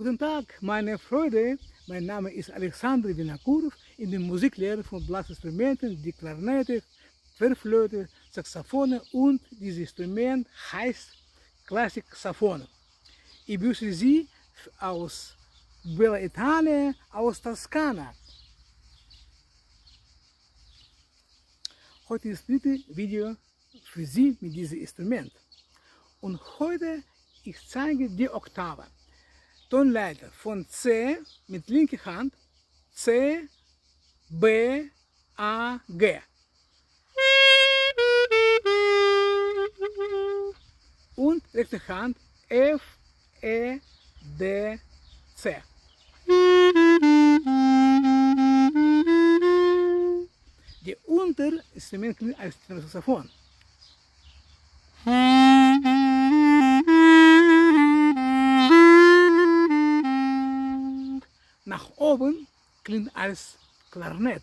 Guten Tag, meine Freunde. Mein Name ist Alexander Vinokurov. Ich bin Musiklehrer von Blasinstrumenten, die Klarinette, Querflöte, Saxophone und dieses Instrument heißt Klassiksaxophon. Ich begrüße Sie aus Bella Italia, aus Toskana. Heute ist das dritte Video für Sie mit diesem Instrument. Und heute ich zeige die Oktave. Tonleiter von C mit linker Hand, C, B, A, G. Und rechte Hand F, E, D, C. Die Unterinstrument klingt als Saxophon. Nach oben klingt als Klarinett.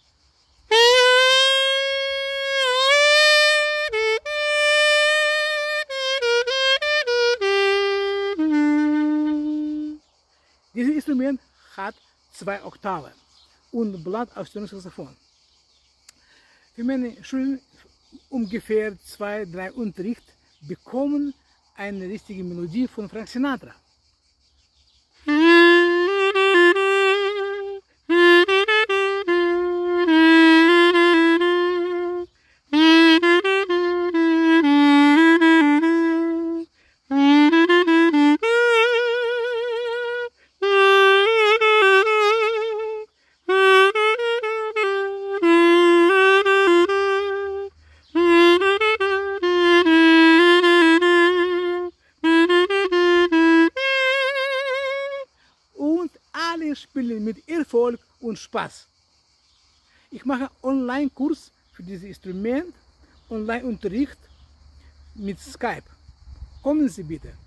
Dieses Instrument hat 2 Oktaven und bleibt aus dem Saxophon. Für meine Schüler ungefähr 2-3 Unterricht bekommen eine richtige Melodie von Frank Sinatra. Alle spielen mit Erfolg und Spaß. Ich mache Online-Kurs für dieses Instrument, Online-Unterricht mit Skype. Kommen Sie bitte.